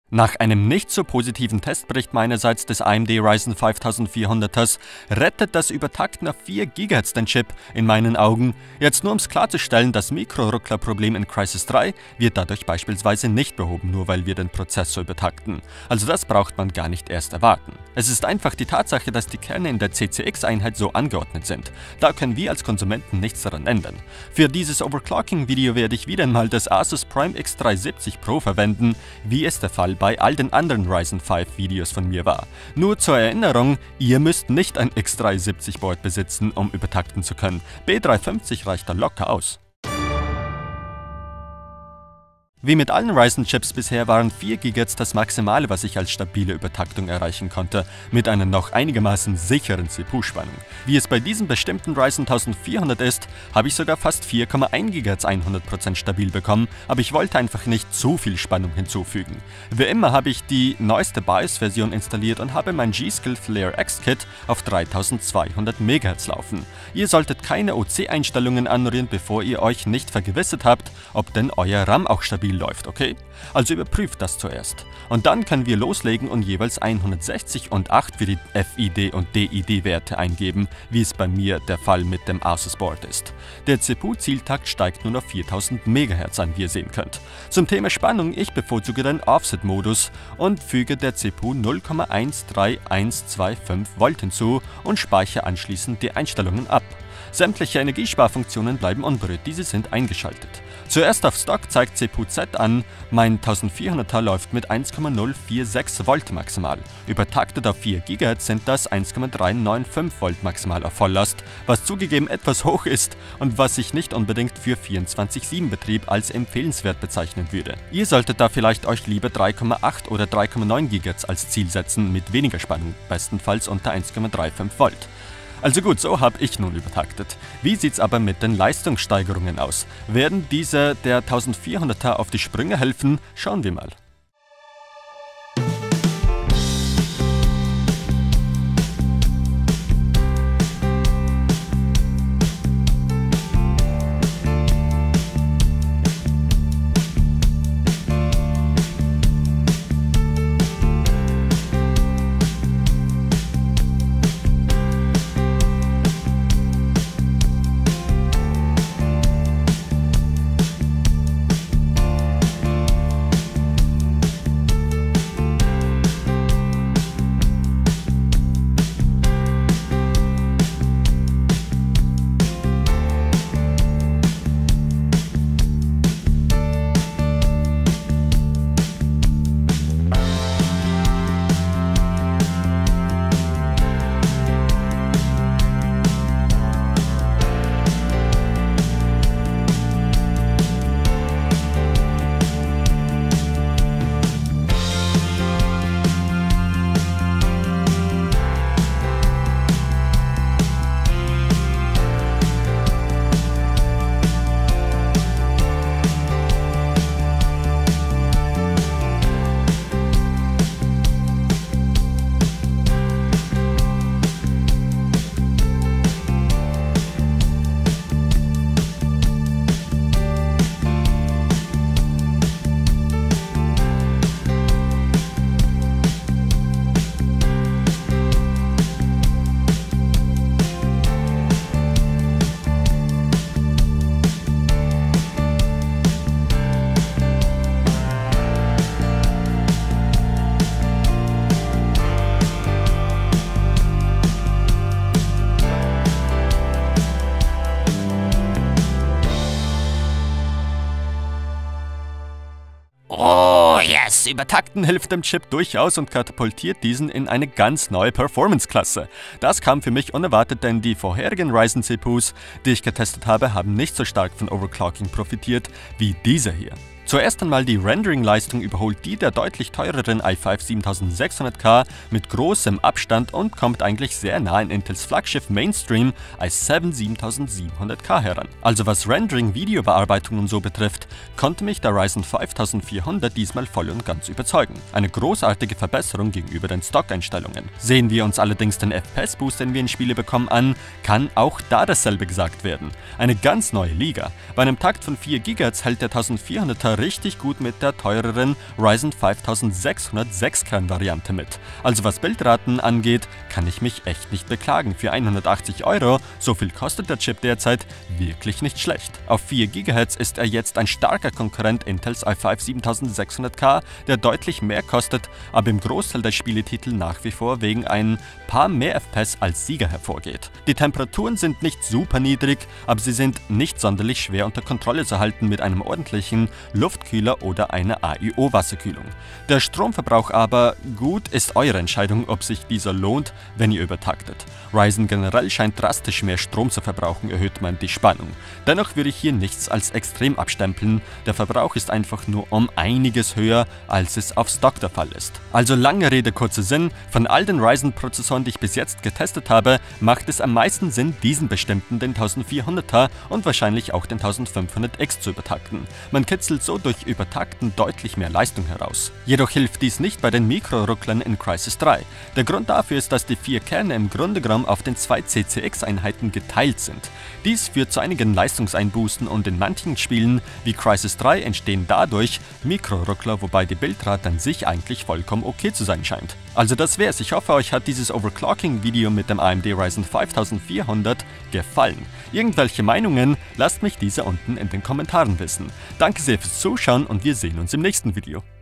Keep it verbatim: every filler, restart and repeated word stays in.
Nach einem nicht so positiven Testbericht meinerseits des A M D Ryzen fünftausendvierhundert rettet das Übertakten auf vier Gigahertz den Chip in meinen Augen. Jetzt nur ums klarzustellen, das Mikroruckler-Problem in Crysis drei wird dadurch beispielsweise nicht behoben, nur weil wir den Prozessor übertakten. Also das braucht man gar nicht erst erwarten. Es ist einfach die Tatsache, dass die Kerne in der C C X-Einheit so angeordnet sind. Da können wir als Konsumenten nichts daran ändern. Für dieses Overclocking-Video werde ich wieder einmal das Asus Prime X drei siebzig Pro verwenden, wie es der Fall bei all den anderen Ryzen fünf Videos von mir war. Nur zur Erinnerung, ihr müsst nicht ein X drei siebzig Board besitzen, um übertakten zu können. B dreihundertfünfzig reicht da locker aus. Wie mit allen Ryzen-Chips bisher waren vier Gigahertz das Maximale, was ich als stabile Übertaktung erreichen konnte, mit einer noch einigermaßen sicheren C P U-Spannung. Wie es bei diesem bestimmten Ryzen eintausendvierhundert ist, habe ich sogar fast vier Komma eins Gigahertz hundert Prozent stabil bekommen, aber ich wollte einfach nicht zu viel Spannung hinzufügen. Wie immer habe ich die neueste BIOS-Version installiert und habe mein G-Skill Flare X-Kit auf dreitausendzweihundert Megahertz laufen. Ihr solltet keine O C-Einstellungen anrühren, bevor ihr euch nicht vergewissert habt, ob denn euer RAM auch stabil läuft, okay? Also überprüft das zuerst. Und dann können wir loslegen und jeweils hundertsechzig und acht für die F I D und D I D-Werte eingeben, wie es bei mir der Fall mit dem Asus Board ist. Der C P U-Zieltakt steigt nun auf viertausend Megahertz an, wie ihr sehen könnt. Zum Thema Spannung, ich bevorzuge den Offset-Modus und füge der C P U null Komma eins drei eins zwei fünf Volt hinzu und speichere anschließend die Einstellungen ab. Sämtliche Energiesparfunktionen bleiben unberührt, diese sind eingeschaltet. Zuerst auf Stock zeigt C P U Z an, mein eintausendvierhunderter läuft mit eins Komma null vier sechs Volt maximal. Übertaktet auf vier Gigahertz sind das eins Komma drei neun fünf Volt maximal auf Volllast, was zugegeben etwas hoch ist und was ich nicht unbedingt für vierundzwanzig sieben Betrieb als empfehlenswert bezeichnen würde. Ihr solltet da vielleicht euch lieber drei Komma acht oder drei Komma neun Gigahertz als Ziel setzen, mit weniger Spannung, bestenfalls unter eins Komma fünfunddreißig Volt. Also gut, so habe ich nun übertaktet. Wie sieht's aber mit den Leistungssteigerungen aus? Werden diese der eintausendvierhunderter auf die Sprünge helfen? Schauen wir mal. Oh yes, Übertakten hilft dem Chip durchaus und katapultiert diesen in eine ganz neue Performance-Klasse. Das kam für mich unerwartet, denn die vorherigen Ryzen C P Us, die ich getestet habe, haben nicht so stark von Overclocking profitiert wie dieser hier. Zuerst einmal die Rendering-Leistung überholt die der deutlich teureren i fünf siebentausendsechshundert K mit großem Abstand und kommt eigentlich sehr nah an Intels Flaggschiff Mainstream i sieben siebentausendsiebenhundert K heran. Also was Rendering, Videobearbeitung und so betrifft, konnte mich der Ryzen fünftausendvierhundert diesmal voll und ganz überzeugen. Eine großartige Verbesserung gegenüber den Stock-Einstellungen. Sehen wir uns allerdings den F P S-Boost, den wir in Spiele bekommen, an, kann auch da dasselbe gesagt werden. Eine ganz neue Liga. Bei einem Takt von vier Gigahertz hält der eintausendvierhunderter sogar richtig gut mit der teureren Ryzen fünftausendsechshundert sechs Kern Variante mit. Also was Bildraten angeht, kann ich mich echt nicht beklagen. Für hundertachtzig Euro, so viel kostet der Chip derzeit, wirklich nicht schlecht. Auf vier Gigahertz ist er jetzt ein starker Konkurrent Intels i fünf siebentausendsechshundert K, der deutlich mehr kostet, aber im Großteil der Spieletitel nach wie vor wegen ein paar mehr F P S als Sieger hervorgeht. Die Temperaturen sind nicht super niedrig, aber sie sind nicht sonderlich schwer unter Kontrolle zu halten mit einem ordentlichen Luftkühler oder einer A I O-Wasserkühlung. Der Stromverbrauch aber, gut, ist eure Entscheidung, ob sich dieser lohnt, wenn ihr übertaktet. Ryzen generell scheint drastisch mehr Strom zu verbrauchen, erhöht man die Spannung. Dennoch würde ich hier nichts als extrem abstempeln, der Verbrauch ist einfach nur um einiges höher, als es auf Stock der Fall ist. Also lange Rede, kurzer Sinn, von all den Ryzen-Prozessoren, die ich bis jetzt getestet habe, macht es am meisten Sinn, diesen bestimmten, den vierzehnhunderter und wahrscheinlich auch den fünfzehnhundert X zu übertakten. Man kitzelt so durch Übertakten deutlich mehr Leistung heraus. Jedoch hilft dies nicht bei den Mikrorucklern in Crysis drei. Der Grund dafür ist, dass die vier Kerne im Grunde genommen auf den zwei C C X-Einheiten geteilt sind. Dies führt zu einigen Leistungseinbußen und in manchen Spielen wie Crysis drei entstehen dadurch Mikroruckler, wobei die Bildrate an sich eigentlich vollkommen okay zu sein scheint. Also das wär's. Ich hoffe, euch hat dieses Overclocking-Video mit dem A M D Ryzen fünftausendvierhundert gefallen. Irgendwelche Meinungen? Lasst mich diese unten in den Kommentaren wissen. Danke sehr fürs Zuschauen und wir sehen uns im nächsten Video.